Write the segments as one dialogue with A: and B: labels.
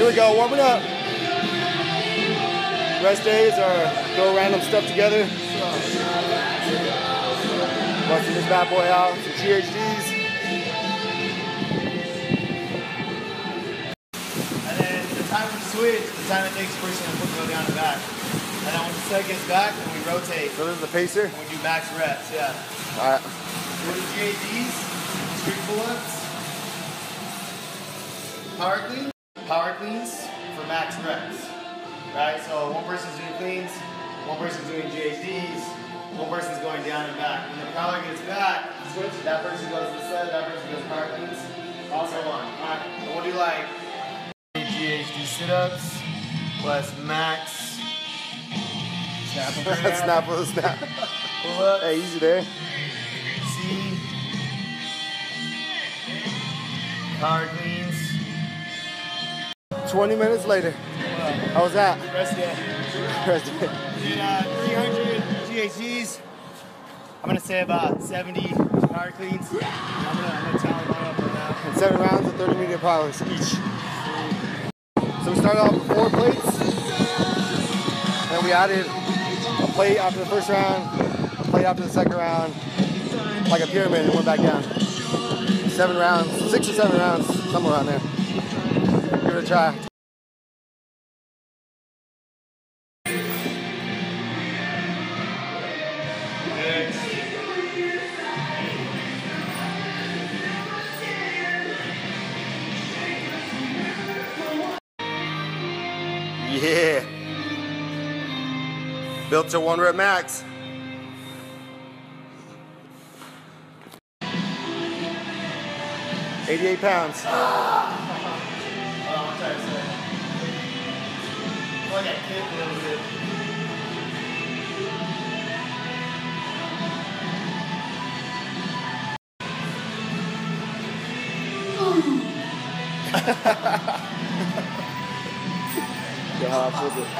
A: we go, warming up. Rest days or throw random stuff together. Busting this bad boy out, some GHDs.
B: And then the time we switch, the time it takes pushing and putting go down and back. And then when the set gets back, then we rotate.
A: So this is the pacer?
B: And we do max reps, yeah.
A: Alright.
B: We do GHDs, street pull-ups, power cleans for max reps. Right? So one person's doing cleans, one person's doing GHDs, one person's going down and back. When the power gets back, switch, that person goes to the set, that person goes power cleans, also on. Alright. And we'll do like GHD sit-ups plus max snap.
A: Snap with a snap.
B: Pull up.
A: Hey, easy there.
B: C. Power cleans.
A: 20 minutes later. How was that?
B: Rest day.
A: Rest day.
B: Did 300 GHGs. I'm gonna say about 70 power cleans. I'm gonna tally mine up right now.
A: And 7 rounds of 30-meter powers each. So we started off with 4 plates. And we added a plate after the first round, a plate after the second round, like a pyramid, and went back down. 7 rounds, 6 or 7 rounds, somewhere around there. Give it a try. Yeah. Built to 1 rep max. $88.
B: I'm trying to say. Like I kicked a little bit.
A: Yeah, how I pulled it.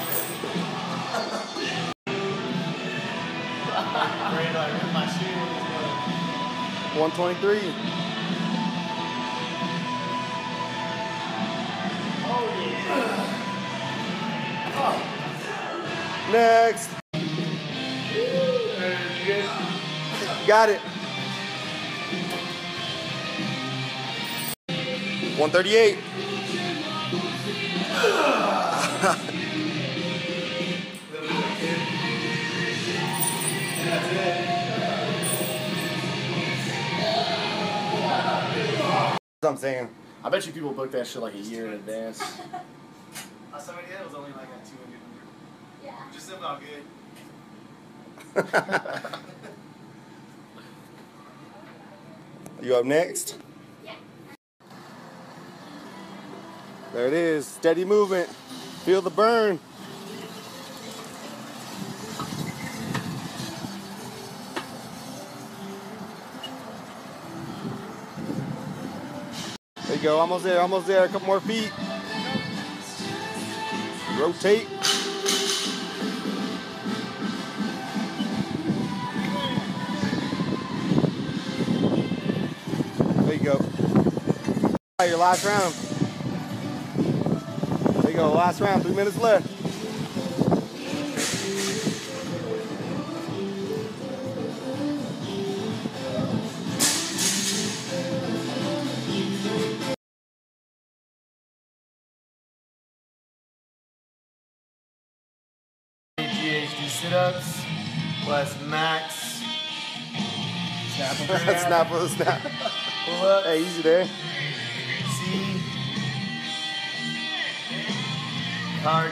B: Afraid I ripped my shoe.
A: 123.
B: Oh yeah. Oh.
A: Next. Got it. 138.
B: That's it.
A: That's what I'm saying.
C: I bet you people book that shit like a year in advance.
B: Somebody did, it was only like a 200.
D: Yeah.
B: Just about good.
A: You up next?
D: Yeah.
A: There it is. Steady movement. Feel the burn. There you go. Almost there. Almost there. A couple more feet. Rotate. There you go. Your last round. There you go. Last round. 3 minutes left.
B: GHD sit-ups plus max snap.
A: Snap with a snap.
B: Pull up.
A: Hey, easy there.
B: C. Power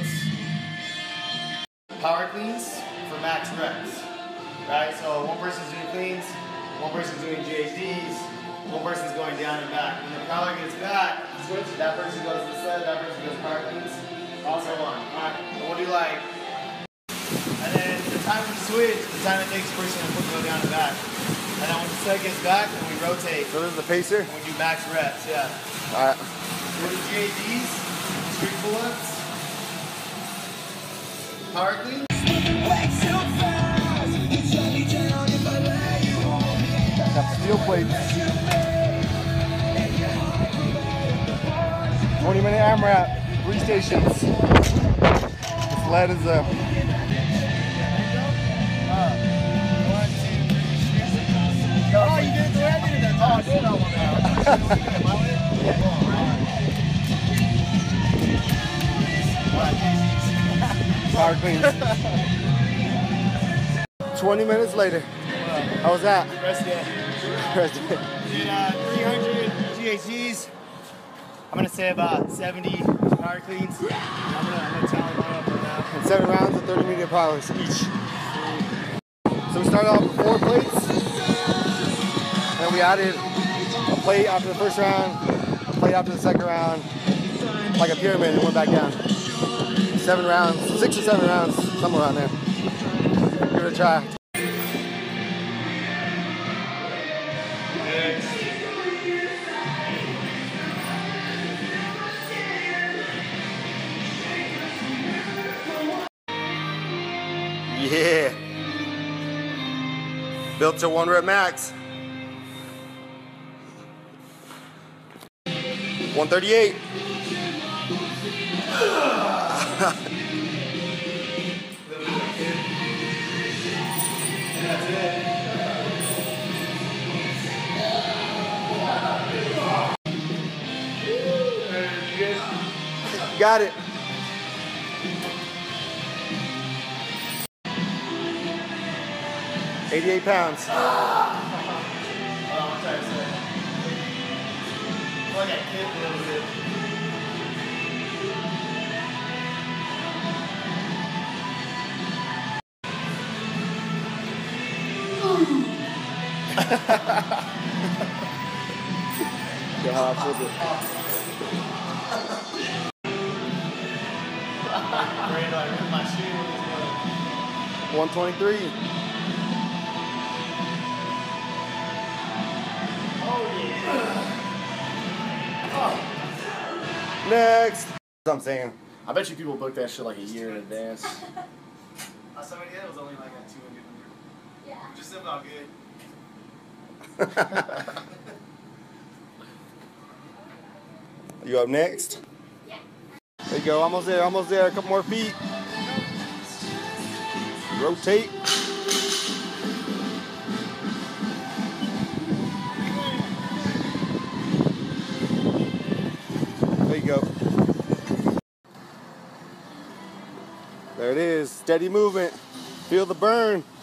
B: cleans for max reps. Right? So one person's doing cleans, one person's doing GHDs, one person's going down and back. When the power gets back, switch, that person goes to the set, that person goes power cleans, also on. Alright. And we'll do like, and then the time we switch, the time it takes pushing and putting go down and back. And then when the set gets back, then we rotate.
A: So this is the pacer?
B: And we do max reps, yeah.
A: Alright.
B: We do GHDs, street pull-ups, power cleans.
A: Got the steel plates. 20-minute AMRAP, 3 stations. This lead is up.
B: Oh, you did it the way I did it that time. Oh, I did that
A: Power cleans. 20 minutes later. How was that?
B: President.
A: President.
B: Did 300 GHGs. I'm gonna say about 70 power cleans. I'm gonna tally mine up right now.
A: And 7 rounds of 30-meter powers each. So we started off with 4 plates, and we added a plate after the first round, a plate after the second round, like a pyramid, and went back down. 7 rounds, 6 or 7 rounds, somewhere around there. Give it a try. Yeah. Built to 1 rep max. 138. Got it. $88.
B: I'm trying to say. Like I kicked a little bit.
A: Yeah, how I pulled it.
B: Afraid I ripped my shoe with this one.
A: 123.
B: Oh yeah. Oh.
A: Next. That's what I'm saying.
C: I bet you people book that shit like a year in advance.
B: Somebody did, it was only like a 200. Yeah. Just about good.
A: You up next? Yeah. There you go, almost there, almost there. A couple more feet. Rotate. There you go. There it is, steady movement. Feel the burn.